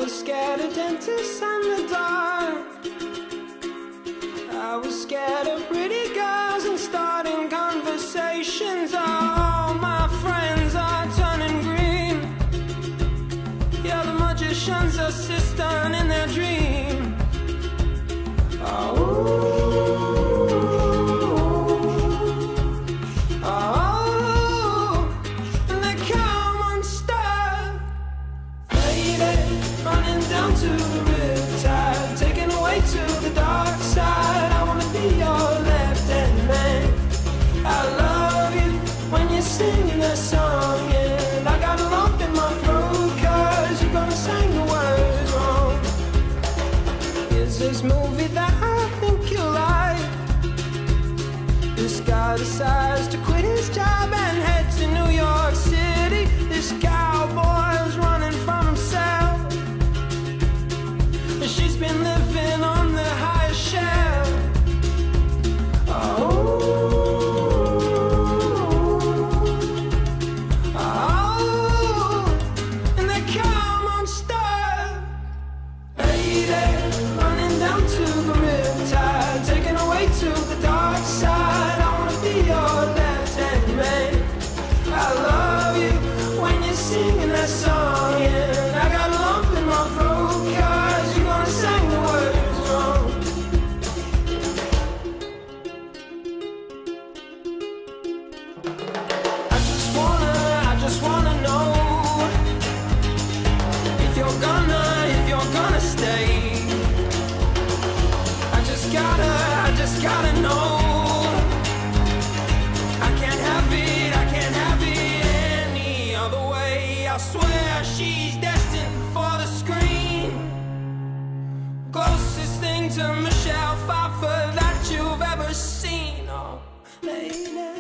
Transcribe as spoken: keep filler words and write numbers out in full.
was scared of dentists and the dark. I was scared of pretty girls and starting conversations. All my friends are turning green. Yeah, the magician's assistant in their dream. Oh. Down to the Riptide, taken away to the dark side. I wanna be your left-hand man. I love you when you're singing that song, and I got a lump in my throat 'cause you're gonna sing the words wrong. Here's this movie that I think you'll like. This guy decides to quit his job and head to New York City. This cowboy's running from himself. She's been living on the highest shelf. Oh, oh, and they come unstuck. Lady, running down to the Riptide, taken away to the dark side. I wanna be your left-hand man. I love you when you're singing that song, and I got a lump in my throat 'cause you're gonna sing the words wrong. I just wanna, I just wanna know if you're gonna, if you're gonna stay. I just gotta, I just gotta know. I can't have it, I can't have it any other way. I swear she's destined for the screen. Closest thing to Michelle Pfeiffer that you've ever seen. Oh, lady.